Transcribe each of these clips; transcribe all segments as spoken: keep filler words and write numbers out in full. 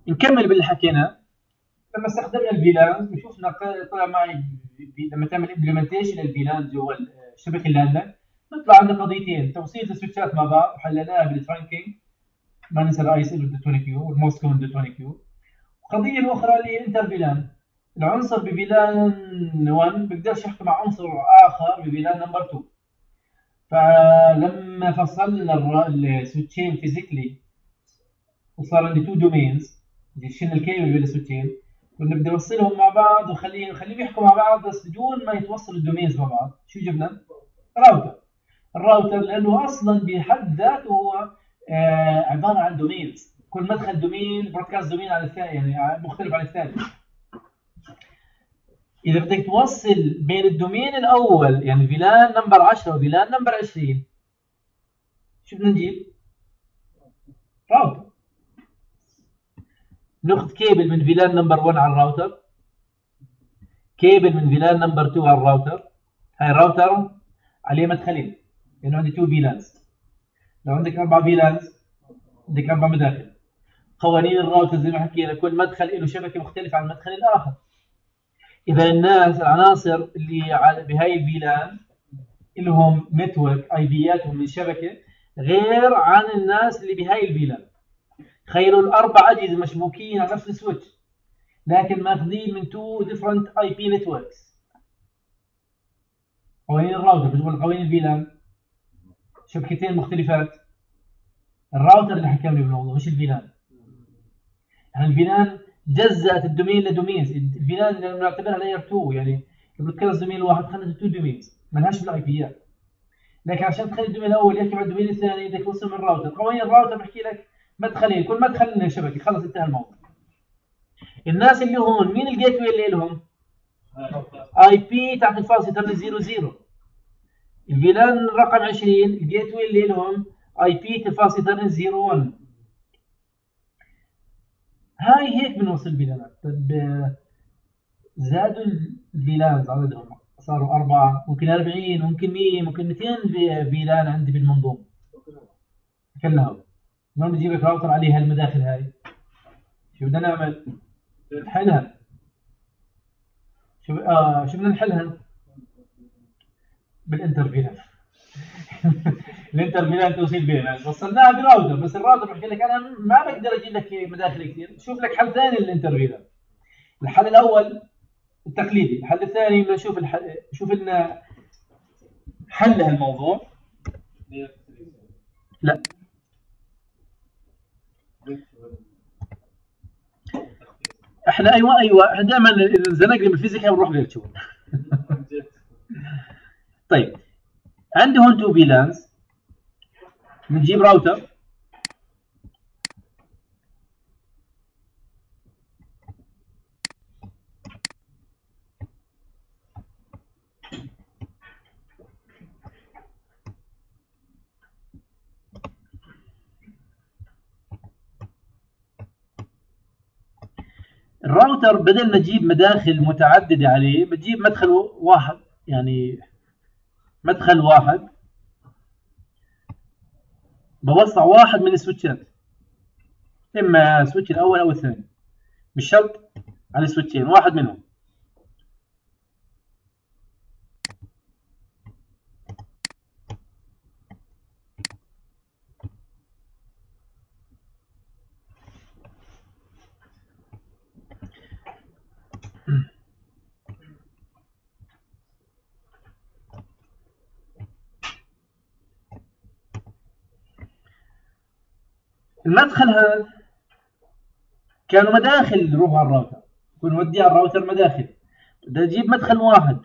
نكمل باللي حكيناه. لما استخدمنا الفيلانز وشفنا طلع معي لما تعمل امبلمنتيشن الفيلانز جوا الشبكه اللي عندك بيطلع عندك قضيتين: توصيل السويتشات مع بعض وحليناها بالترانكينج، ما ننسى الاي سي دوت اتنين كيو والموست كومن دوت اتنين كيو. القضيه الاخرى اللي هي انتر فيلان. العنصر بفيلان واحد بيقدرش يحكي مع عنصر اخر بفيلان نمبر اثنين. فلما فصلنا السويتشين فيزيكلي وصار عندي تو دومينز اللي شلنا الكيبل بين السويتشين، كنا بدي اوصلهم مع بعض وخليهم نخليهم يحكوا مع بعض بس بدون ما يتوصلوا الدومينز مع بعض. شو جبنا؟ راوتر. الراوتر لانه اصلا بحد ذاته هو آه عباره عن دومينز، كل مدخل دومين برودكاست دومين عن الثاني، يعني مختلف عن الثاني. اذا بدك توصل بين الدومين الاول يعني فيلان نمبر عشرة وفيلان نمبر عشرين، شو بدنا نجيب؟ راوتر. ناخذ كيبل من فيلان نمبر واحد على الراوتر، كيبل من فيلان نمبر اثنين على الراوتر. هاي الراوتر عليه مدخلين لانه عندي تو فيلانز. لو عندك اربع فيلانز عندك اربع مداخل. قوانين الراوتر زي ما حكينا كل مدخل له شبكه مختلفه عن المدخل الاخر. اذا الناس العناصر اللي بهاي الفيلان لهم نتورك اي بياتهم من شبكه غير عن الناس اللي بهاي الفيلان. تخيلوا الاربع اجهزه مشبوكين على نفس السويتش لكن ماخذين من تو ديفرنت اي بي نتوركس. قوانين الراوتر بتقول قوانين الفيلان شبكتين مختلفات. الراوتر اللي حكمني بالموضوع مش الفيلان. يعني الفيلان جزأت الدومين لدومينز. الفيلان اللي بنعتبرها لاير اثنين، يعني بتكرس دومين واحد خلت تو دومينز مالهاش بالاي بيات. لكن عشان تخلي الدومين الاول يحكي مع الدومين الثاني بدك توصل من الراوتر. قوانين الراوتر بحكي لك مدخلين، كل مدخل شبكه، خلص انتهى الموضوع. الناس اللي هون مين الجيت واي اللي لهم؟ اي بي تحت الفاصل صفر صفر. الفيلان رقم عشرين الجيت واي اللي لهم اي بي تفاصيل صفر صفر واحد. هاي هيك بنوصل فيلانات. طب زادوا الفيلانز عددهم صاروا أربعة، ممكن أربعين، ممكن مية، ممكن مئتين فيلان عندي بالمنظومة كلها. ما بجيب لك راوتر عليه هالمداخل هاي. شو بدنا نعمل؟ نحلها. شو آه شو بدنا نحلها؟ بالانتر فيلان. الانتر فيلان توصيل فيلان وصلناها براوتر، بس الراوتر بحكي لك انا ما بقدر اجيب لك مداخل كثير. شوف لك حل ثاني للانتر فيلان. الحل الاول التقليدي، الحل الثاني بدنا نشوف الحل... شوف لنا حل هالموضوع. لا احنا ايوه ايوه احنا دائما زنقنا من الفيزيكا ونروح فيرتشوال. طيب عندي هون تو فيلانز، بنجيب راوتر الراوتر بدل ما تجيب مداخل متعددة عليه بتجيب مدخل واحد، يعني مدخل واحد بوسع واحد من السويتشات، اما السويتش الاول او الثاني، مش شرط على السويتشين واحد منهم. المدخل هذا كانوا مداخل نروح على الراوتر، كنا نودي على الراوتر مداخل، بدي اجيب مدخل واحد.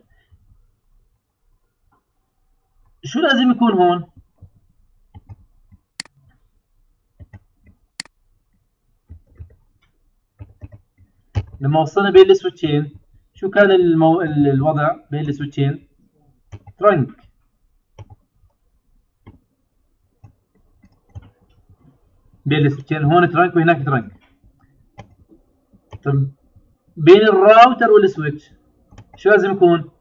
شو لازم يكون هون؟ لما وصلنا بين السويتشين شو كان المو... الوضع بين السويتشين؟ ترنك. بين السويتشين هون ترنك وهناك ترنك. طب بين الراوتر والسويتش شو لازم يكون؟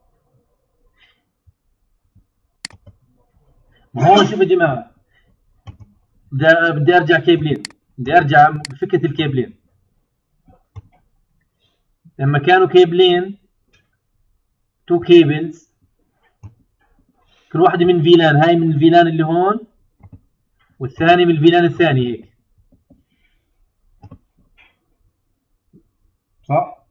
هون شوف يا جماعه بدي بدي ارجع كيبلين، بدي ارجع بفكره الكيبلين. لما كانوا كيبلين تو كيبلز كل واحدة من فيلان، هاي من الفيلان اللي هون والثاني من الفيلان الثاني هيك صح؟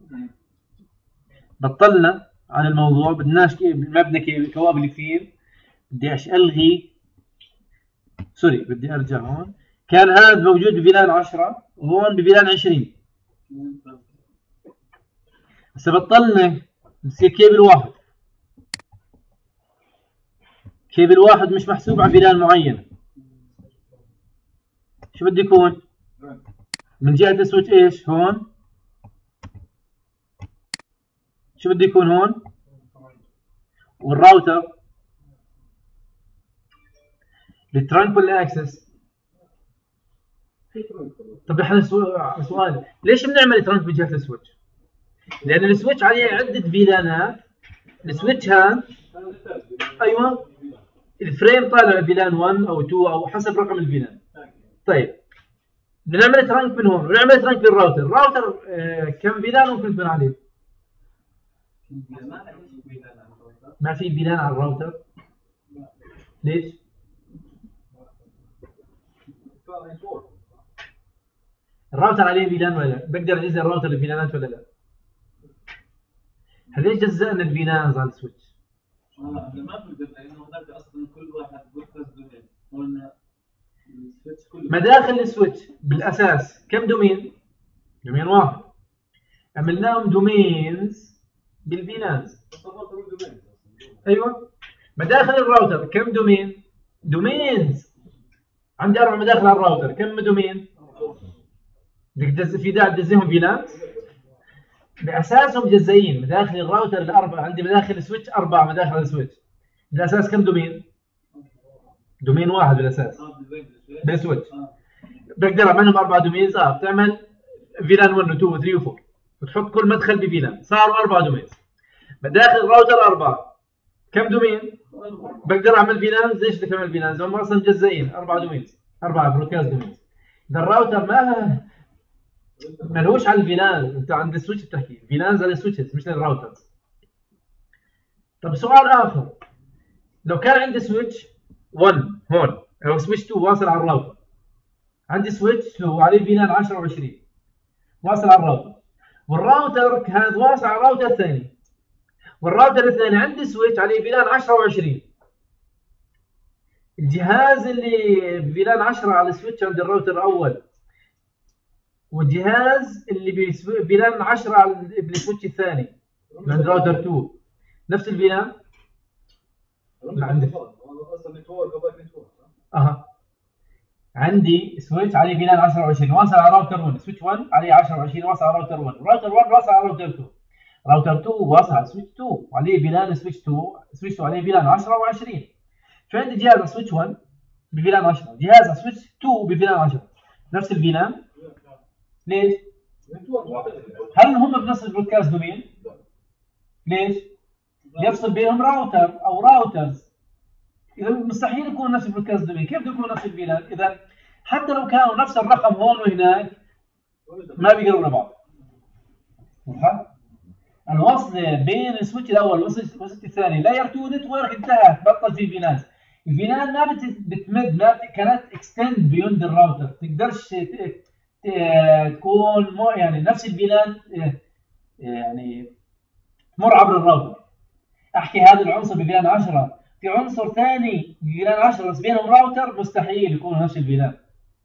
بطلنا عن الموضوع، بدناش ما بدنا كوابل كثير، بدي ألغي سوري بدي أرجع هون. كان هذا موجود بفيلان عشرة وهون بفيلان عشرين، هسه بطلنا بصير كيبل واحد. كيبل واحد مش محسوب على فيلان معين. شو بده يكون؟ من جهة السويتش ايش؟ هون شو بده يكون هون؟ والراوتر بالترانك ولا اكسس؟ طب احنا سؤال، ليش بنعمل ترانك بجهة السويتش؟ لأن السويتش عليه عدة فيلانات. السويتش هان ايوه الفريم طالع فيلان واحد او اثنين او حسب رقم الفيلان. طيب بنعمل ترانك من هون ونعمل ترانك بالراوتر. الراوتر آه كم فيلان ممكن يكون عليه؟ ما في فيلان على الراوتر. ليش؟ الراوتر عليه فيلان ولا لا؟ بقدر اجزء الراوتر الفيلانات ولا لا؟ ليش جزأنا الفيلانز على السويتش؟ اه احنا ما بنقدر لانه هناك اصلا كل واحد بيركز دومين. قلنا السويتش كله مداخل السويتش بالاساس كم دومين؟ دومين واحد. عملناهم دومينز بالفيلانز. ايوه مداخل الراوتر كم دومين؟ دومينز. عندي اربع مداخل على الراوتر، كم دومين؟ بدك في داعي تدزيهم فيلانز؟ باساسهم مجزئين. مداخل الراوتر الاربعه، عندي مداخل السويتش اربع مداخل السويتش. بالاساس كم دومين؟ دومين واحد بالاساس بالسويتش. بقدر اعملهم اربع دومينز. اه بتعمل فيلان واحد و اثنين و ثلاثة و أربعة وتحط كل مدخل بفيلان، صاروا اربع دومينز. مداخل الراوتر اربعه، كم دومين؟ بقدر اعمل فيلانز. ليش بدك تعمل فيلانز؟ هم اصلا مجزئين اربع دومينز، اربع برودكاست دومينز. اذا الراوتر ما ملهوش على الفيلان، انت عند السويتش بتحكي فيلانز على السويتشز مش للراوترز. طب سؤال اخر، لو كان عندي سويتش واحد هون او سويتش اثنين واصل على الراوتر، عندي سويتش اثنين عليه فيلان عشرة وعشرين واصل على الراوتر، والراوتر هذا واصل على الراوتر الثاني، والراوتر الثاني عندي سويتش عليه فيلان عشرة وعشرين. الجهاز اللي فيلان عشرة على السويتش عند الراوتر الاول، والجهاز اللي بفيلان عشرة على السويتش الثاني عند الراوتر اثنين، نفس الفيلان؟ ما عندي اها عندي سويتش عليه فيلان عشرة وعشرين واصل على راوتر واحد، سويتش واحد عليه عشرة وعشرين واصل على راوتر واحد، راوتر واحد واصل على راوتر اثنين، راوتر اثنين واصل على سويتش اثنين وعليه فيلان سويتش اثنين، سويتش اثنين عليه فيلان عشرة وعشرين. فعندي جهاز على سويتش واحد بفيلان عشرة، جهاز على سويتش اثنين بفيلان عشرة، نفس الفيلان. ليش؟ هل هم بنفس البرودكاست دومين؟ ليش؟ يفصل بينهم راوتر او راوترز. اذا مستحيل يكون نفس البرودكاست دومين، كيف بده يكون نفس الفيلان؟ اذا حتى لو كانوا نفس الرقم هون وهناك ما بيقربوا لبعض. وضحت؟ الوصل بين السويتش الاول والسويتش الثاني لاير اثنين نتورك انتهت، بطل في فيلان. الفيلان ما بتمد، ما كانت اكستند بيوند الراوتر، تقدرش تكون مو يعني نفس الفيلان يعني تمر عبر الراوتر. احكي هذا العنصر بفيلان عشرة في عنصر ثاني بفيلان عشرة بس بينهم راوتر، مستحيل يكونوا نفس الفيلان،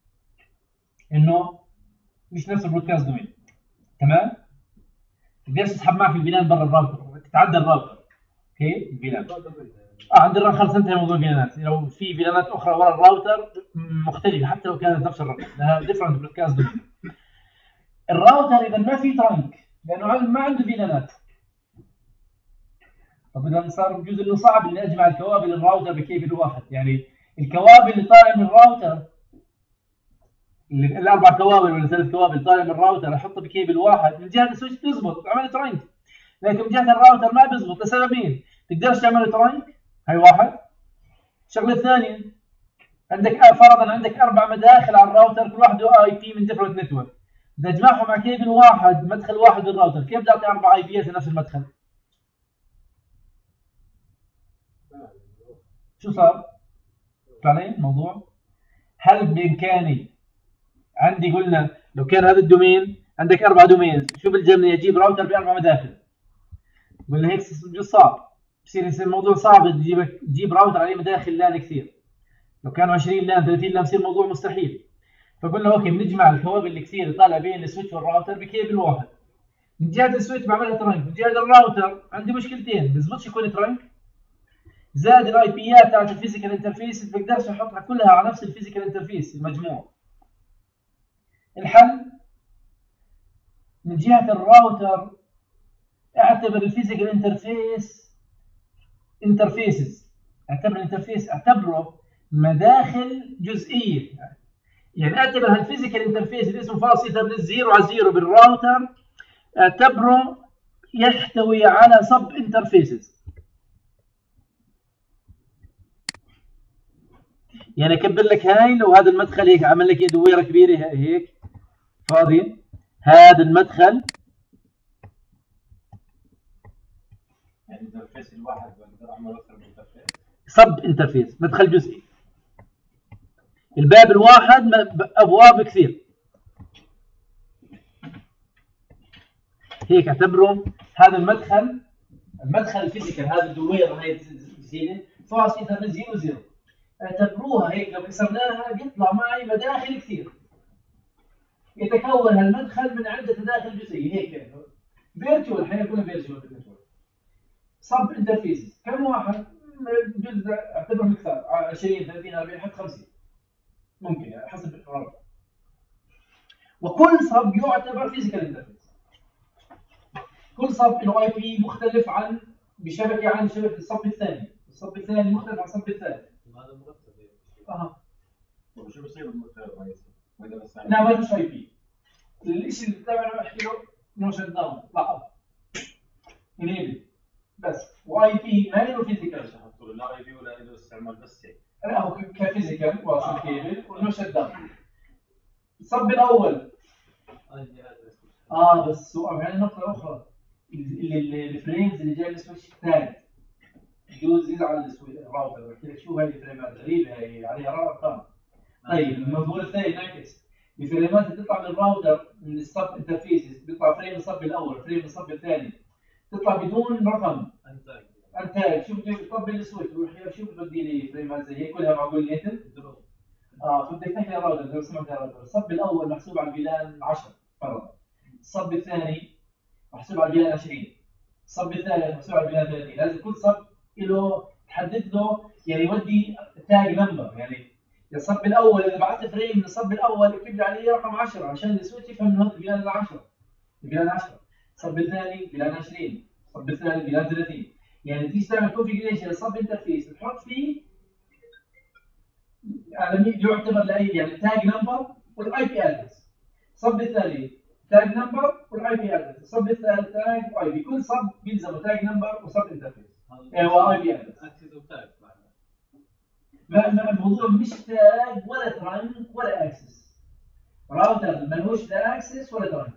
انه مش نفس البرودكاست دومين. تمام؟ تقدرش تسحب معك الفيلان برا الراوتر، تتعدى الراوتر. اوكي الفيلان اه عند الراوتر خلص انتهى موضوع الفيلانات. لو في فيلانات اخرى ورا الراوتر مختلفه حتى لو كانت نفس الرقم، لها ديفرنت برودكاست دومين. الراوتر اذا ما في ترانك لانه ما عنده فيلانات. طب اذا صار بجوز انه صعب اني اجمع الكوابل الراوتر بكيبل واحد، يعني الكوابل اللي طالع من الراوتر، الاربع كوابل ولا ثلاث كوابل طالع من الراوتر احطه بكيبل واحد من جهه السويتش بيزبط عملت ترانك، لكن من جهه الراوتر ما بيزبط لسببين. تقدرش تعمل ترانك، هي واحد. الشغله الثانيه عندك فرضا عندك اربع مداخل على الراوتر كل واحده اي بي من ديفرنت نتورك، بدي اجمعهم مع كيبل واحد، مدخل واحد بالراوتر، كيف بدي اعطي اربع اي بيات لنفس المدخل؟ شو صار؟ علي الموضوع؟ هل بامكاني عندي قلنا لو كان هذا الدومين عندك اربع دومين، شو بلزمني اجيب راوتر باربع مداخل؟ قلنا هيك بجوز صعب، بصير يصير الموضوع صعب تجيب تجيب راوتر عليه مداخل لان كثير. لو كانوا عشرين لان ثلاثين لان بصير الموضوع مستحيل. فقلنا اوكي بنجمع الكوابل الكثير اللي طالع بين السويتش والراوتر بكيبل واحد. من جهه السويتش بعملها ترنك، من جهه الراوتر عندي مشكلتين، بزبطش يكون ترنك، زائد الاي بيات تاعت الفيزيكال انترفيس بقدرش احطها كلها على نفس الفيزيكال انترفيس المجموع. الحل من جهه الراوتر اعتبر الفيزيكال انترفيس انترفيسز، اعتبر الانترفيس اعتبره مداخل جزئيه. يعني اعتبر هالفيزيكال انترفيس اللي اسمه فاصل ايثرنت زيرو على زيرو بالراوتر اعتبره يحتوي على سب انترفيسز. يعني اكبر لك هاي، لو هذا المدخل هيك عمل لك دويره كبيره هيك فاضيه، هذا المدخل يعني الانترفيس الواحد بقدر اعمل اكثر من انترفيس. سب انترفيس مدخل جزئي. الباب الواحد ابواب كثير. هيك اعتبره هذا المدخل، المدخل الفيزيكال هذا الدويره هاي الجديده فاصل ايثرنت زيرو زيرو، اعتبروها هيك لو كسرناها بيطلع معي مداخل كثير. يتكون هالمدخل من عده مداخل جزئيه هيك فيرتشوال، حيكون فيرتشوال سب انترفيس. كم واحد؟ جزء اعتبرهم كثار، عشرين ثلاثين أربعين حتى خمسين ممكن يعني حسب القرار. وكل سب يعتبر فيزيكال انترفيس. كل سب له اي بي مختلف عن بشبكه عن شبكه السب الثاني، السب الثاني مختلف عن السب الثالث. هذا مرتب اها طيب شو بصير بالمدخل الرئيسي؟ واذا بس لا ما فيش اي بي. الشيء اللي بتابعه بحكي له نو شت داون لحظه انيبل بس، واي بي ما له فيزيكال، حطوا له لا اي بي ولا له استعمال بس هيك. لا هو كفيزيكال واصل كيبل ونو شت داون. الصب الاول اه بس سؤال يعني نقطه اخرى، الفريمز اللي جاي من السويتش تاج يجوز يزعل الراوتر. قلت لك شو هاي الفريمات غريبه، هي عليها ارقام. طيب الموضوع الثاني نعكس، الفريمات اللي تطلع من الراوتر من السب انترفيسز بيطلع فريم الصب الاول فريم الصب الثاني، تطلع بدون رقم انتاج. شو بده يطبل السويتش يروح شو بدي لي فريمات زي هيك كلها معقول نيتل اه. فبدك تحكي الراوتر لو سمحت يا راوتر، الصب الاول محسوب على الفيلان عشرة فرضا، الصب الثاني محسوب على الفيلان عشرين، الصب الثالث محسوب على الفيلان ثلاثين. لازم كل صب له تحدد له يعني يودي تاج نمبر. يعني الصب الاول اذا بعثت فريم من الصب الاول اكتب لي عليه رقم عشرة عشان السويتش يفهم انه هذا الفيلان عشرة، الفيلان عشرة، الصب الثاني فيلان عشرين، الصب الثالث فيلان ثلاثين. يعني تيجي تعمل كونفيجريشن للصب انترفيس تحط فيه يعتبر لاي يعني تاج نمبر والاي بي ادرس. الصب الثاني تاج نمبر والاي بي ادرس، الصب الثالث تاج واي بي. كل صب بيلزمه تاج نمبر وصب انترفيس ايوه اي بي ادرس. ما ما الموضوع مش تاج ولا ترانك ولا اكسس. راوتر ملوش لا اكسس ولا ترانك.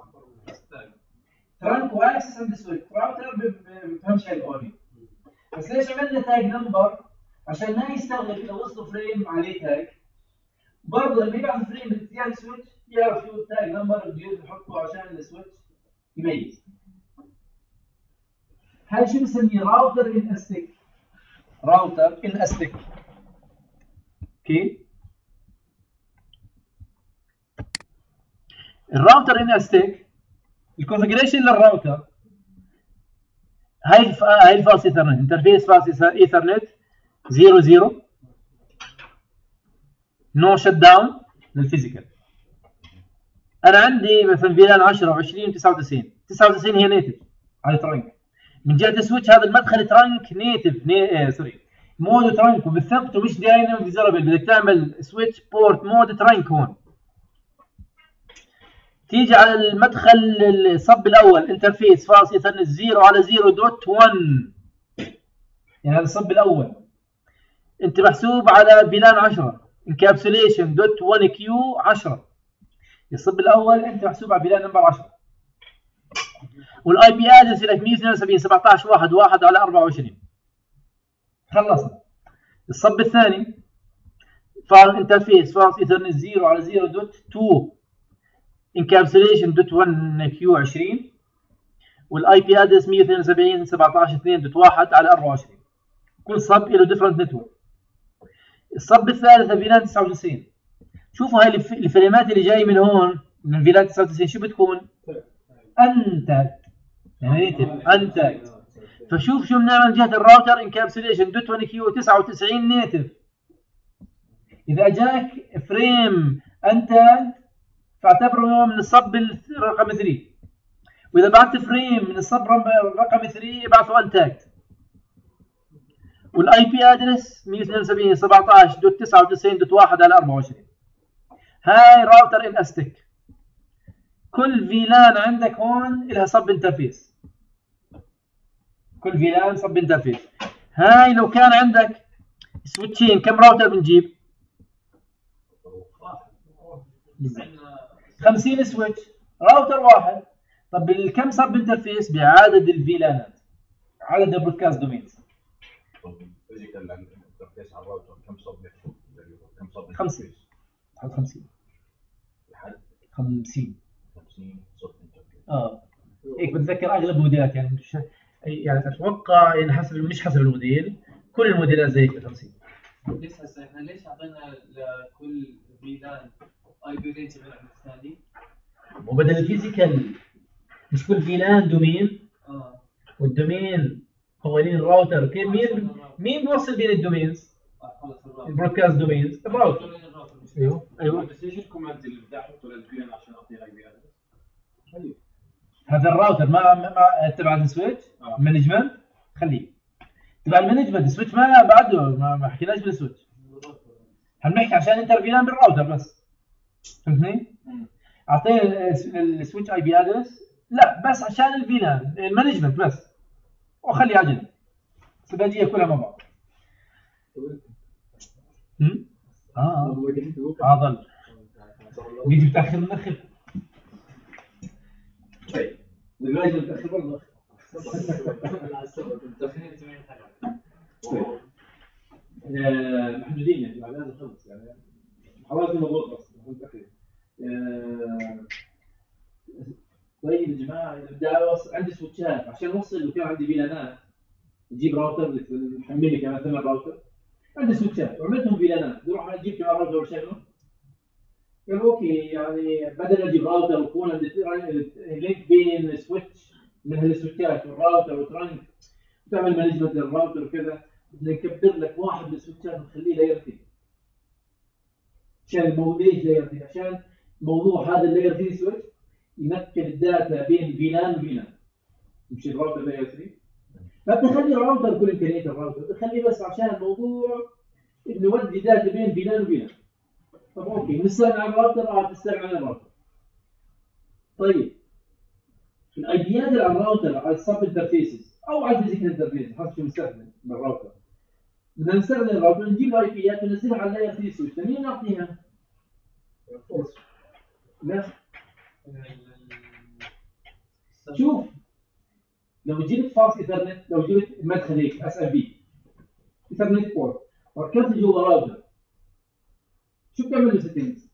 ترانك واكسس عند سويتش، راوتر ما بفهمش هاي الاوني. بس ليش عملنا تاج نمبر؟ عشان ما يستغرب اذا وصلوا فريم عليه تاج، برضه لما يبعث فريم باتجاه السويتش يعرف شو التاج نمبر بده يحطه عشان السويتش يميز. هاي شو بنسميه؟ راوتر ان استيك. راوتر ان استيك. اوكي؟ الراوتر ان استيك الكونفجريشن للراوتر هاي الف... هاي الفاصل ايثرنت، انترفيس فاصل ايثرنت زيرو زيرو نو شت داون للفيزيكال. انا عندي مثلا فيلان عشرة وعشرين وتسعة وتسعين، تسعة وتسعين هي نيتف على ترانك. من جهه السويتش هذا المدخل ترانك نيتف ني... آه سوري مود ترانك وبالثبت ومش دايناميك ديزيربل. بدك تعمل سويتش بورت مود ترانك هون. تيجي على المدخل الصب الاول انترفيس فاصل ايثرنت زيرو على زيرو دوت واحد، يعني هذا الصب الاول انت محسوب على فيلان عشرة انكابسوليشن دوت واحد كيو عشرة. الصب الاول انت محسوب على فيلان نمبر عشرة، والاي بي ادرس لك مية واثنين وسبعين سبعطعش واحد واحد على أربعة وعشرين. خلصنا. الصب الثاني فايل انترفيس فاست ايثرنت صفر على صفر دوت اثنين انكابسوليشن دوت واحد كيو عشرين، والاي بي ادرس مية واثنين وسبعين سبعطعش اثنين دوت واحد على أربعة وعشرين. كل صب له ديفرنت نتورك. الصب الثالث فيلان تسعة وتسعين. شوفوا هاي الفريمات اللي جاي من هون من فيلان تسعة وتسعين شو بتكون؟ انتاج يعني نيتف انتاج. فشوف شو بنعمل من جهه الراوتر انكابسوليشن دوت واحد كيو تسعة وتسعين نيتف. اذا اجاك فريم انتاج فاعتبره من الصب رقم ثلاثة، واذا بعت فريم من الصب رقم ثلاثة ابعثه انتاج. والاي بي ادرس مية واثنين وسبعين سبعطعش دوت تسعة وتسعين دوت واحد على أربعة وعشرين. هاي راوتر ان استك. كل فيلان عندك هون لها صب انترفيس. كل فيلان صب انترفيس. هاي لو كان عندك سويتشين كم راوتر بنجيب؟ خمسين سويتش راوتر واحد. طب كم صب انترفيس بعدد الفيلانات؟ عدد البرودكاست دومينز. فيزيكال انترفيس على الراوتر كم صب نتورك؟ كم صب خمسين. لحد خمسين. لحد خمسين. خمسين صب انترفيس. اه هيك بتذكر اغلب الموديلات يعني مش يعني اتوقع يعني حسب مش حسب الموديل، كل الموديلات زي كذا خمسين. ليش هسه احنا ليش اعطينا لكل فيلان اي بي رينج غير عن الثاني؟ وبدل الفيزيكال مش كل فيلان دومين. اه والدومين قوانين الراوتر كيف مين مين بيوصل بين الدومينز؟ البرودكاست دومينز الراوتر. ايوه ايوه بس ايش الكوماند اللي بدي احطه للفيلان عشان اعطيه اي بي ادرس؟ طيب هذا الراوتر ما ما تبع السويتش آه. مانجمنت خليه تبع المانجمنت. السويتش ما بعده ما, ما حكيناش بالسويتش، هنحكي عشان انت فيلان بالراوتر بس. فهمتني؟ اعطيه السويتش اي بي ادرس لا بس عشان الفيلان المانجمنت بس، وخلي عجل السباجيه كلها مع بعض. امم اه اه ضل بيجي بتاخر منخر. طيب الراجل بتاخر برضه محدودين يعني بعد هذا خلص يعني حوالي الموضوع بس متاخرين. طيب يا جماعه اذا بدي اوصل عندي سويتشات عشان اوصل، لو كان عندي فيلانات نجيب راوتر نحمل لي كمان ثمان راوتر. عندي سويتشات وعملتهم فيلانات بروح اجيب كمان راوتر وشغله. قال اوكي يعني بدل اجيب راوتر ويكون عندي لينك بين سويتش من هالسويتشات والراوتر وترنك وتعمل مانجمنت للراوتر وكذا، بدنا نكبر لك واحد من السويتشات ونخليه لاير ثلاثة. عشان الموضوع ليش لاير ثلاثة؟ عشان موضوع هذا اللاير ثلاثة سويتش ينقل الداتا بين فيلان وفيلان، مش الراوتر لاير ثلاثة. ما بتخلي الراوتر كل امكانيه الراوتر، بتخليه بس عشان الموضوع انه يودي داتا بين فيلان وفيلان. طب اوكي نستغنى عن الراوتر اه تستغنى عن الراوتر. طيب الاي بيات على الراوتر على السب انترفيسز او على الفيزيكال انترفيس حسب شو نستخدم بالراوتر. بدنا نستخدم الراوتر نجيب الاي بيات وننزلها على اللاير ثلاثة سويتش. مين نعطيها؟ لا شوف لو جبت فاست ايثرنت، لو جبت مدخل هيك اس ام بي ايثرنت بورت وركبت جوا راوتر، شو بتعمل له سيتنجز؟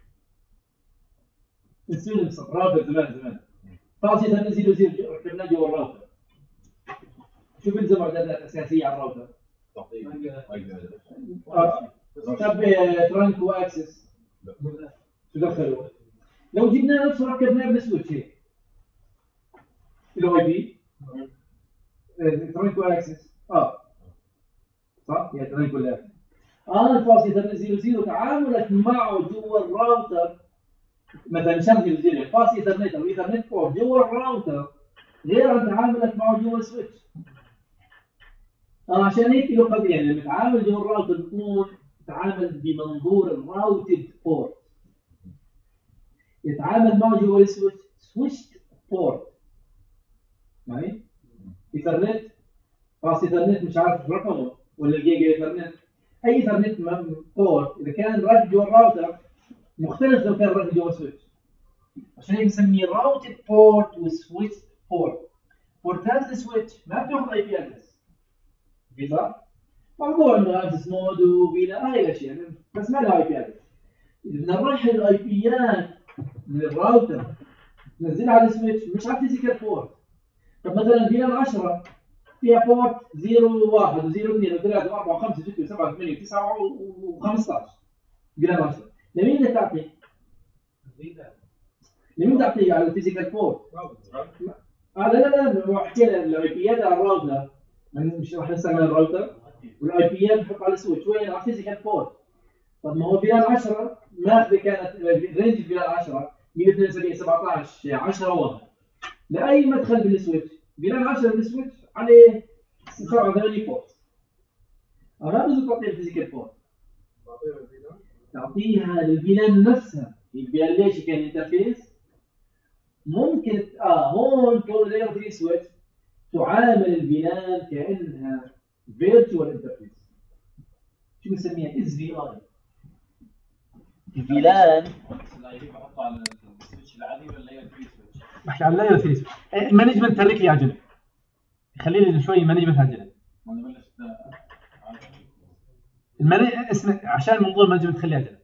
نسوي راوتر زمان زمان فاست ايثرنت زيرو زيرو ركبناه جوا الراوتر. شو بيلزم اعدادات اساسيه على الراوتر؟ تعطيه اي بي ادرس. طب ترانك واكسس شو دخلوا؟ لو جبنا نفسه ركبناه بالسويتش هيك له اي بي ترانك واكسس اه صح؟ يا ترانك ولا اكسس اه الفاصل ايثرنت صفر صفر تعاملك معه جوا الراوتر مثلا شغل زي الفاصل ايثرنت او ايثرنت بورت جوا الراوتر غير عن تعاملك معه جوا السويتش. اه عشان هيك له قضيه يعني لما تتعامل جوا الراوتر بتكون تتعامل بمنظور الراوتد بورت، يتعامل معه جوا السويتش سويتش بورت معي؟ ايثرنت فاصل ايثرنت مش عارف رقمه ولا الجيجا ايثرنت، اي ايثرنت بورت اذا كان راكب جوا الراوتر مختلف لو كان راكب جوا السويتش. عشان هيك بنسميه راوتد بورت وسويتش بورت. بورتات السويتش ما بتاخذ اي بي ادرس صح؟ موضوع انه ادرس مود وبلا هاي الاشياء بس ما لها اي بي ادرس. اذا بدنا نرحل الاي بيات من الراوتر ننزلها على السويتش مش على الفيزيكال بورت. طب مثلا فيلان عشرة فيها بورت صفر واحد و0 اثنين و3 و4 و5 و6 و7 و8 و9 و15 فيلان عشرة. لمين بدك تعطي؟ لمين تعطيه على الفيزيكال بورت؟ اه لا لا لا هو حكينا الاي بيات على الراوتر مش راح نستعمل الراوتر والاي بيات بنحط على السويتش وين على الفيزيكال بورت. طب ما هو فيلان عشرة ماخذه كانت رينج فيلان عشرة مية واثنين وسبعين سبعطعش عشرة واحد لاي مدخل بالسويتش. فيلان عشرة بالسويتش عليه سبعة ثمانية بورت. انا بزبط تعطيها الفيزيكال بورت تعطيها للفيلان نفسها. الفيلان ليش كان انترفيس ممكن اه هون كون لاير ثلاثة سويتش تعامل الفيلان كانها فيرتشوال انترفيس. شو بنسميها؟ اس في اي. الفيلان الاي بي بحطه على السويتش العادي ولا لاير ثلاثة سويتش؟ بحكي عن لاير ثلاثة سويتش. المانجمنت ترك لي على جنب. خلي لي شوي مانجمنت على جنب. وانا بلشت المانج اسمع عشان موضوع المانجمنت خليها على جنب.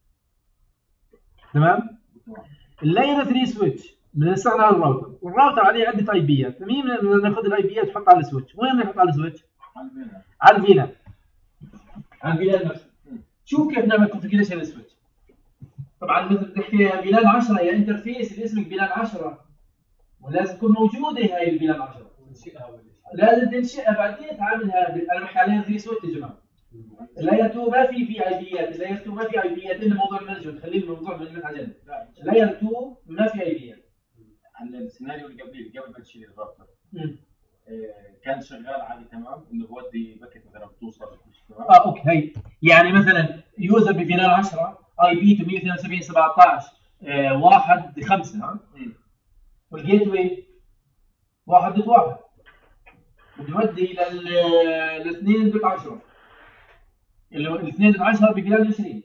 تمام؟ اللاير ثلاثة سويتش بنستعمل على الراوتر والراوتر عليه عده اي بيات. فمين بدنا ناخذ الاي بيات نحطها على السويتش؟ وين بدنا نحط على السويتش؟ على الفيلان. على الفيلان نفسه. شوف كيف نعمل كونفيجريشن للسويتش. طبعا مثل بتحكي فيلان عشرة يا انترفيس اللي اسمك فيلان عشرة ولازم تكون موجوده هاي الفيلان عشرة. لازم تنشئها بعدين تعاملها بال... انا بحكي عليها ثلاثة سويتش يا جماعه. اللاير اثنين ما في في اي بيات، اللاير اثنين ما في اي بيات الا موضوع المانجمنت. خلينا الموضوع المانجمنت على جنب. اللاير اثنين ما في اي بيات. هلا السيناريو اللي قبل قبل ما تشيل الراوتر كان شغال عادي تمام انه بودي باكت مثلا بتوصل تمام. اه اوكي هي يعني مثلا يوزر بفيلان عشرة اي بي مية واثنين وسبعين سبعطعش آه واحد خمسة ها والجيت واي واحد دوت واحد بتودي لل الاثنين دوت عشرة اللي الاثنين دوت عشرة بفيلان عشرين.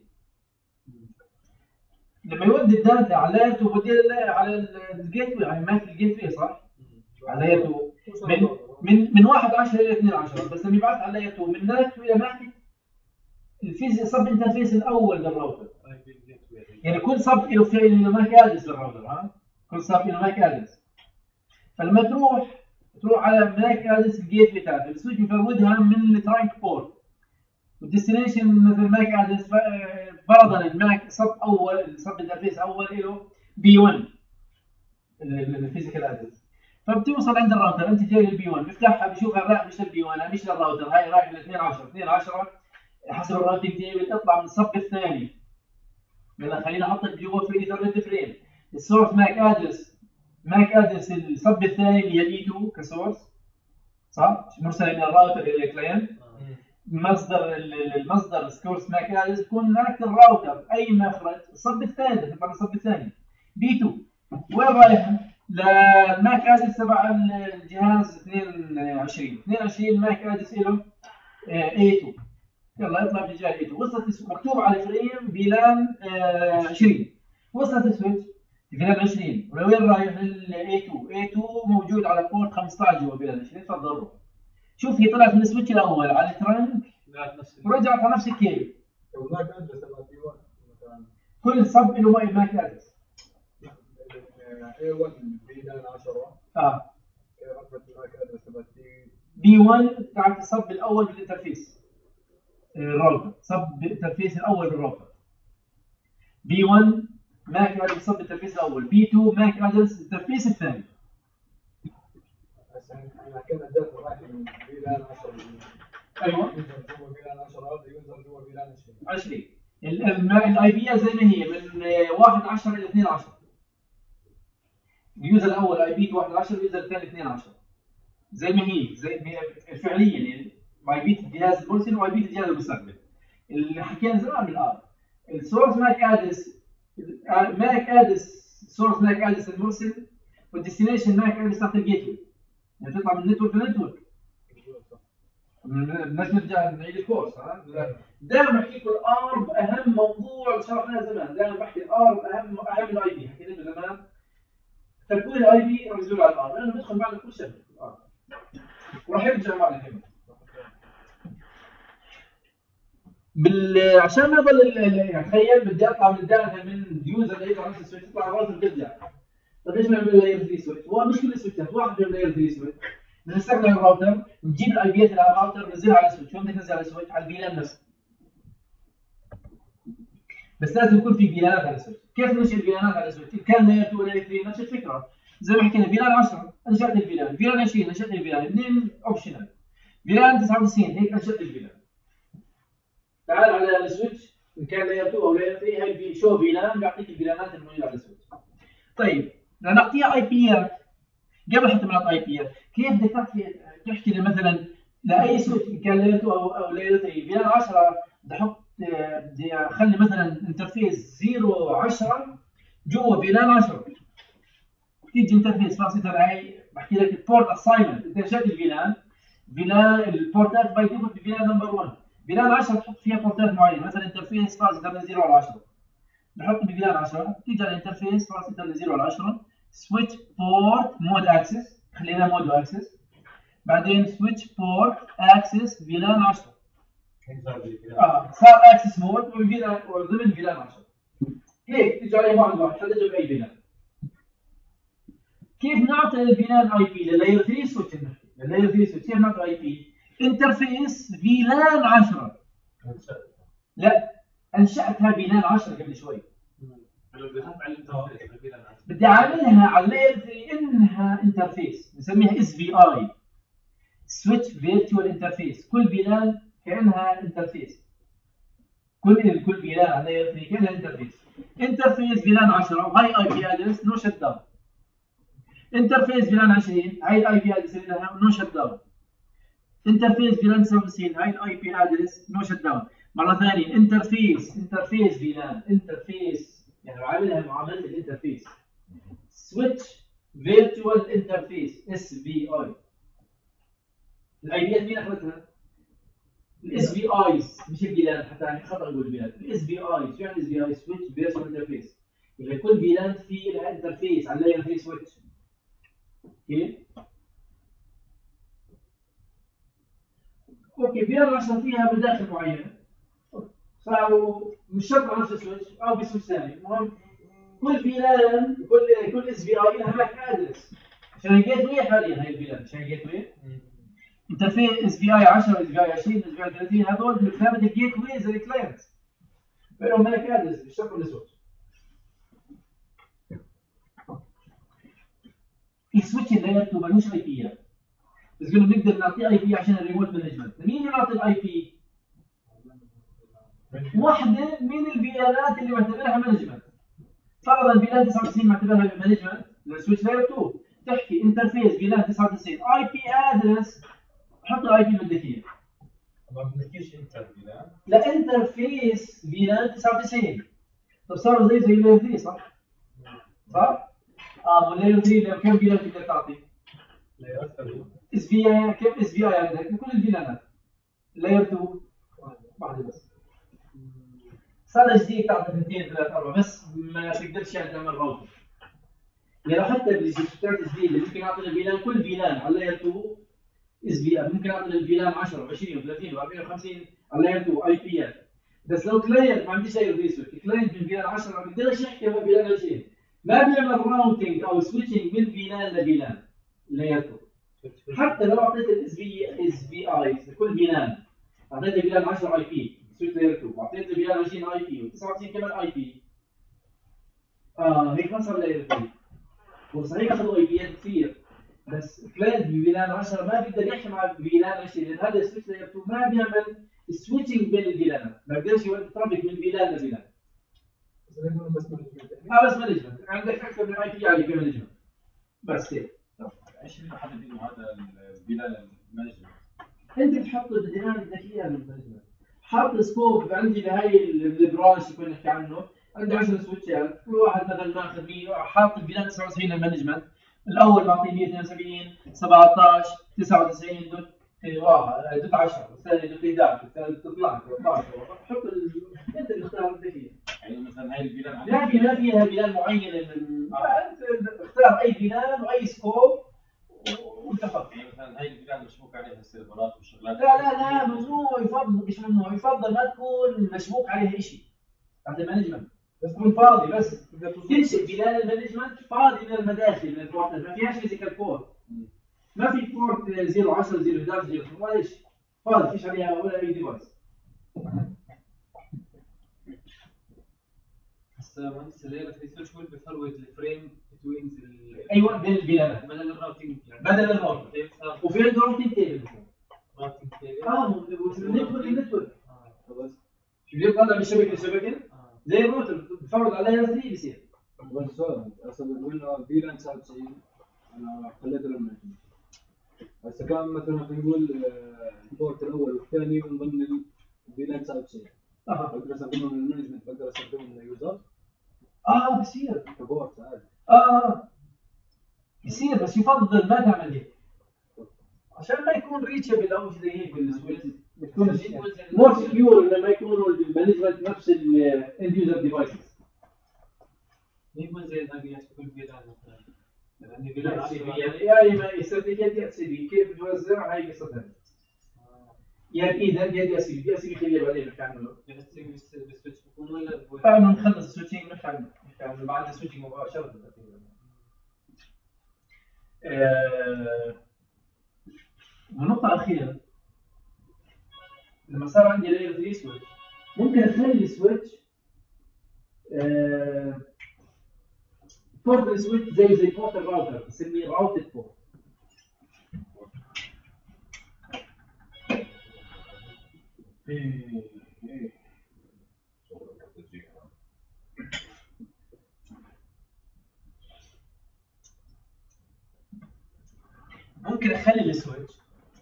لما يودي الداتا على لاير اثنين بوديها على الجيت واي يعني ما في الجيت واي صح؟ على لاير اثنين من من من واحد عشرة الى اثنين عشرة بس لما يبعث على لاير اثنين من ناك الى ماك الفيزياء صب انترفيس الاول للراوتر. يعني كل صب له فعل له ماك ادرس للراوتر ها كل صب له ماك ادرس. فلما تروح تروح على ماك ادرس الجيت بتاعته السويتش بيفرودها من الترانك بورت والديستنيشن مثل ماك ادرس فرضا الماك صب اول صب انترفيس اول له بي واحد الفيزيكال ادرس. فبتوصل عند الراوتر انت جاي للبي واحد بيفتحها بيشوفها لا مش للبي واحد مش للراوتر هاي رايح ل اثنين عشرة اثنين عشرة حسب الراوتنج تيبل تطلع من الصف الثاني. يلا خلينا احطك جوا في ايثرنت فريم السورس ماك ادرس ماك ادرس الصف الثاني اللي هي اي اثنين كسورس صح مرسل من الراوتر الى الكلاينت. مصدر المصدر سورس ماك ادرس يكون ماك الراوتر اي مخرج الصف الثاني تطلع من الصف الثاني بي اثنين وين رايحه؟ للماك ادرس تبع الجهاز اثنين وعشرين اثنين وعشرين ماك ادرس له اي اثنين يلا يطلع باتجاه اي اثنين وصلت مكتوب على الفريم فيلان عشرين وصلت السويتش فيلان عشرين ولوين رايح للاي اثنين اي اثنين موجود على بورت خمسة عشر جوا فيلان عشرين. تفضلوا شوف هي طلعت من السويتش الاول على الترنك ورجعت على نفس الكيبل. الماك ادرس تبع بي واحد مثلا كل صب له ماك ادرس اي واحد فيلان عشرة اه رقم الماك ادرس تبع بي واحد تاعت الصب الاول بالانترفيس الراوتر صب الانترفيس الاول بالراوتر. بي واحد ماك ادرس صب الانترفيس الاول بي اثنين ماك ادرس الانترفيس الثاني. عشان احنا كنا الداتا رايح من فيلان عشرة ايوه يوزر جوا فيلان عشرة يوزر جوا فيلان عشرين عشرين الاي بي زي ما هي من واحد عشرة الى اثنين عشرة. اليوزر الاول اي بي واحد عشرة اليوزر الثاني اثنين عشرة زي ما هي زي ما هي فعليا يعني اي بي الجهاز المرسل واي بي الجهاز المستقبل اللي حكينا زمان بالآن. السورس ماك ادرس ماك ادرس سورس ماك ادرس المرسل والديستنيشن ماك ادرس تحت الجيت واي يعني تطلع من نتورك لنتورك. بدناش نرجع نعيد الكورس. ها دائما بحكي لكم الارم اهم موضوع شرحناه زمان. دائما بحكي الارم اهم اهم من الاي بي. حكينا له زمان تكوين الاي بي ركزوا على الارم لانه بيدخل معنا كل شيء في الارم وراح يرجع معنا كمان. بال عشان ما يضل يعني تخيل بدي اطلع من الداتا من يوزر لاير على السويتش تطلع غلط بترجع. طيب ليش ما نعمل لاير ثلاثة سويتش؟ هو مش كل السويتشات واحد من لاير ثلاثة سويتش. بنستخدم الراوتر نجيب الاي بيات على الراوتر ننزلها على السويتش. وين بدك تنزل على السويتش؟ على الفيلان نفسه. بس لازم يكون في فيلانات على السويتش. كيف ننشئ الفيلانات على السويتش؟ كان لاير اثنين ولاير ثلاثة نفس الفكره. زي ما حكينا فيلان عشرة انشات الفيلان، فيلان عشرين انشات الفيلان، اثنين اوبشنال. فيلان تسعة وتسعين هيك انشات الفيلان. تعال على السويتش ان كان لاير اثنين او لاير ثلاثة هي شو فيلان بيعطيك الفيلانات الموجوده على السويتش. طيب لنعطيها اي بيات قبل حتى ما نعطي اي بيات، كيف بدك تحكي تحكي مثلا لاي سويتش ان كان لاير اثنين او او لاير ثلاثة فيلان عشرة بدي احط بدي اخلي مثلا انترفيس صفر عشرة جوا فيلان عشرة. تيجي انترفيس فاصله هاي بحكي لك البورت اساينمنت. انت نشأت الفيلان فيلان البورتات باي ديفولت فيلان نمبر واحد. فيلان عشرة تحط فيها بورتات معينه مثلا انترفيس فاصله من صفر ل عشرة. نحط بفيلان عشرة تيجي على الانترفيس فاصله من صفر ل عشرة سويتش بورت مود اكسس خلينا مود اكسس. بعدين سويتش بورت اكسس فيلان عشرة. اه صار اكسس مود وفيلان وضمن فيلان عشرة. هيك تيجي عليه واحد واحد حتى تجيب اي فيلان. كيف نعطي الفيلان اي بي للاير ثلاثة سويتش؟ للاير ثلاثة سويتش كيف نعطي اي بي؟ انترفيس فيلان عشرة. لا انشاتها فيلان عشرة قبل شوي. بدي اعملها على اللاير ثلاثة انها انترفيس نسميها اس في اي سويتش فيرتشوال انترفيس. كل فيلان كانها انترفيس. كل كل فيلان على اللاير ثلاثة كانها انترفيس. انترفيس فيلان عشرة وهاي اي بي ادرس نو شت داون. انترفيس فيلان عشرين هاي الاي بي ادرس لها نو شت داون. انترفيس فيلان تسعة وتسعين هاي الاي بي ادرس نو شت داون. مره ثانيه انترفيس انترفيس فيلان انترفيس يعني بعملها معامله الانترفيس سويتش فيرتشوال انترفيس اس في اي. الاي بيات مين اخذتها؟ الاس في ايز مش الفيلان حتى يعني خطا اقول فيلان. الاس في اي شو يعني اس في اي؟ سويتش فيرتشوال انترفيس. يعني كل فيلان في لها انترفيس على اللاير ثلاثة سويتش. اوكي اوكي فيلان عشرة فيها مداخل معينه صاروا مش شرط على نفس السويتش او بسويتش ثاني. المهم كل فيلان كل كل اس في اي لها ماك ادرس عشان الجيت واي. حاليا هي الفيلان عشان الجيت واي انترفيس اس في اي عشرة اس في اي عشرين اس في اي ثلاثين هذول بمثابه الجيت واي زي الكلاينتس لهم ماك ادرس مش شرط السويتش. السويتش اللي هي مالوش اي بي بس قلنا بنقدر نعطيه اي بي عشان الريموت مانجمنت. مين اللي يعطي الاي بي؟ واحدة من الفيلانات اللي معتبرها مانجمنت. فرضا فيلان تسعة وتسعين معتبرها مانجمنت للسويتش لاير اثنين تحكي انترفيس فيلان تسعة وتسعين اي بي ادرس حط الاي بي اللي بدك اياه. ما بنحكيش انتر فيلان لا انترفيس فيلان تسعة وتسعين. طب صار زي زي لاير ثلاثة صح؟ صح؟ اه لاير ثلاثة كم فيلان بدك تعطي؟ لاير ثلاثة اس في اي كيف اس في اي عندك كل الفيلانات. لاير اثنين واحدة بس. صار جديد تعطي اثنين ثلاثة أربعة بس ما تقدرش يعني تعمل راوتر. يعني لو حتى بالجديد جديدة ممكن أعطي الفيلان كل فيلان على لاير اثنين اس في اي ممكن أعطي الفيلان عشرة وعشرين وثلاثين وأربعين وخمسين على لاير اثنين اي بيات. بس لو كلاينت ما عنديش لاير ثلاثة كلاينت من فيلان عشرة ما بقدرش يحكي مع فيلان عشرين ما بيعمل راوتنج أو سويتشنج من فيلان لفيلان لاير اثنين. حتى لو أعطيت الاس في اس في اي لكل فيلان أعطيت فيلان عشرة اي بي سويتش لاير اثنين واعطيت له فيلان عشرين اي بي و99 كمان اي بي. اه هيك ما صار لاير ثلاثة. وصحيح اخذوا اي بيات كثير بس كلاينت بفيلان عشرة ما بيقدر يحكي مع فيلان عشرين لان هذا السويتش لاير اثنين ما بيعمل سويتشنج بين الفيلانات. ما بيقدرش يترافق من فيلان لفيلان. بس مانجمنت اه بس مانجمنت عندك اكثر من اي بي على مانجمنت بس هيك. ايش اللي بحدد انه هذا الفيلان مانجمنت؟ انت بتحط الديناميك بدك اياه بالمانجمنت. حط سكوب عندي بهاي البرانش اللي كنا نحكي عنه عندي عشرة سويتشات كل واحد مثلا ماخذ مية حاط الفيلان تسعة وتسعين للمانجمنت. الاول بعطيه مية واثنين وسبعين سبعة عشر تسعة وتسعين في واحد دوت عشرة، الثاني دوت أحد عشر، الثالث دوت اثنا عشر، ثلاثة عشر، حط ال... انت اللي اختار انت فيه. يعني مثلا هاي الفيلان لا في ما فيها بلان معينه من آه. انت اختار اي بلان واي سكوب وانت حط. يعني مثلا هاي الفيلان مشبوك عليها السيرفرات والشغلات. لا لا لا ممنوع، يفضل مش ممنوع، يفضل ما تكون مشبوك عليها شيء. هذا المانجمنت بس تكون فاضي، بس تنشئ بلان المانجمنت فاضي من المداخل من البورت، ما فيهاش فيزيكال بورت. ما في بورت صفر عشرة صفر أحد عشر صفر ولا شيء، فاضي فيش عليها ولا اي ديفايس. مهندس الليله في سويتش ويل بفروت الفريم بتوين ايوه بين البلانات بدل الراوتنج يعني بدل الراوتنج وفي الراوتنج تيبل راوتنج تيبل اه النتورك النتورك خلاص شو بدك تطلع من شبكه لشبكه زي الراوتر بتفرض عليها زي بيصير. بس سؤال اصلا بقول فيلان تسعة وتسعين انا خليته لما هسه كان مثلا خلينا نقول البورت الاول والثاني من ضمن الفيلان تسعة وتسعين اه بقدر استخدمه من المانجمنت، بقدر استخدمه من اليوزر اه بصير كبورت عادي. اه بصير بس يفضل ما تعمل هيك عشان ما يكون ريتشابل او شيء زي هيك بالسويتش، بتكون مور سكيور لما يكونوا المانجمنت نفس الاند يوزر ديفايسز. يكون زي الابيات في كل فيلان مثلا يعني فيلان يعني يا اما يسيرتيفيكيت يا سي بي كيف توزع هاي قصه ثانيه. يا اذا يا دي سي بي دي سي بي خليها بعدين نحكي عنه. يعني بالسويتش بيكون ولا بعد ما نخلص السويتشنج نحكي عنه، نحكي عنه بعد السويتشنج مباشره. آه والنقطه الاخيره لما صار عندي لاير ثلاثة سويتش ممكن اخلي السويتش آه بورت سويتش زي زي بورت الراوتر بسميه راوتد بورت. ممكن اخلي السويتش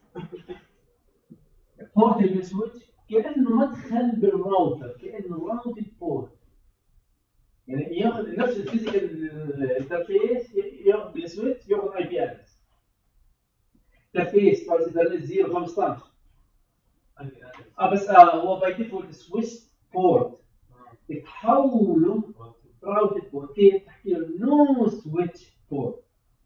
بورت السويتش كانه مدخل بالراوتر، كانه راوتد بورت، يعني ياخذ نفس الفيزيكال انترفيس ياخذ بالسويتش ياخذ اي بي ادرس انترفيس باور ايثرنت صفر خمسطعش اه بس آه هو باي ديفولت سويتش بورت تحوله راوتد بورت. كيف تحكي له نو سويتش بورت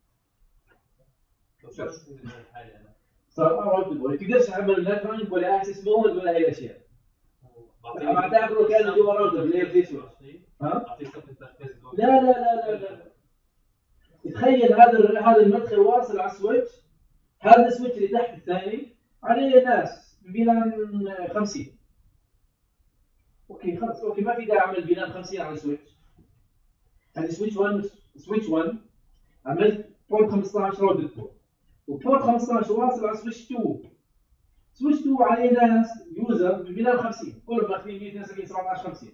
صار راوتد بورت، ما تقدرش تعمل لا ترانك ولا اكسس مود ولا هي الاشياء. ما تعتبره كان جوا راوتر زي الفيسبوك. ها؟ لا لا لا لا لا تخيل هذا هذا المدخل واصل على السويتش، هذا السويتش اللي تحت الثاني عليه ناس فيلان خمسين. اوكي خلاص اوكي ما في داعي اعمل فيلان خمسين على السويتش. هذا سويتش واحد سويتش واحد عملت بورت خمسطعش راوتد بورت وبورت خمسطعش واصل على سويتش اثنين. سويتش اثنين عليه ناس يوزر بفيلان خمسين كلهم ماخذين مية واثنين وسبعين سبعطعش خمسين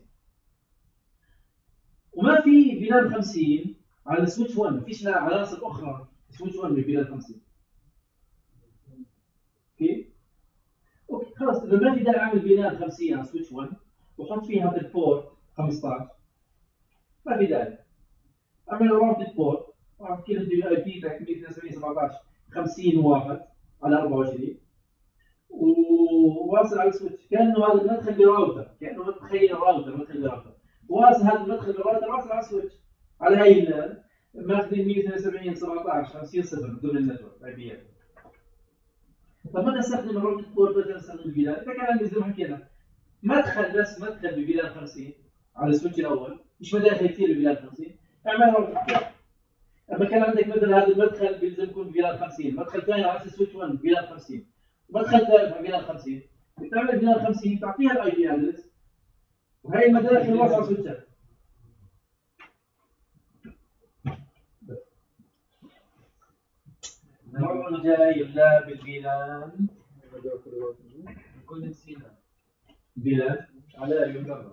وما في فيلان خمسين على سويتش واحد، ما فيش عناصر اخرى سويتش واحد بفيلان خمسين. اوكي اوكي خلاص اذا ما في داعي اعمل فيلان خمسين على سويتش واحد وحط فيها هذا البورت خمسطعش ما في داعي اعمل راوتد بورت واحكي له الاي بي تاعك مية واثنين وسبعين سبعطعش خمسين واحد على أربعة وعشرين وواصل على السويتش كانه هذا المدخل براوتر، كانه متخيل راوتر مدخل براوتر واصل هذا المدخل براوتر واصل على السويتش على هاي اللان ماخذين مية واثنين وسبعين سبعطعش خمسين صفر بدون النتورك اي بي. طب انا استخدم الراوتد بورت بدل استخدم الفيلان. اذا كان عندي زي ما حكينا مدخل بس مدخل بفيلان خمسين على السويتش الاول مش مداخل كثير بفيلان خمسين اعمل راوتد بورت. اما كان عندك مثلا هذا المدخل بيلزم يكون بفيلان خمسين، مدخل ثاني على سويتش واحد بفيلان خمسين مدخل ثالث بفيلان خمسين، بتعمل فيلان خمسين تعطيها الاي بي ادرس وهي المداخل واصله سويتشات. الموضوع جاي لا بالفيلان نكون نسينا فيلان على اليوم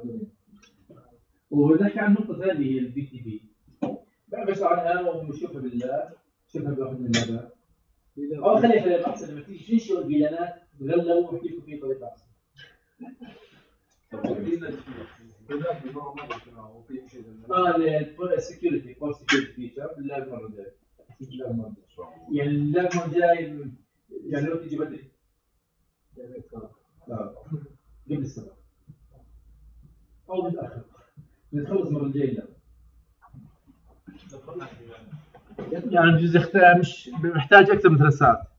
وبنحكي عن نقطه ثانيه هي البي تي بي بس عنها ونشوفها بالله شوفها بواحد من اللعبات او خليها خليها احسن لما تيجي تنشئوا الفيلانات تغلوا واحكي لكم فيه طريقه احسن. اه السكيورتي فور سكيورتي فيتشر بالله المره الجايه يعني اللعبه الجاي يعني لو تيجي بدري يعني كان لا قبل السبعة أو متأخر نخلص مرة الجاية يعني بجوز يختار مش محتاج أكثر من ثلاث ساعات.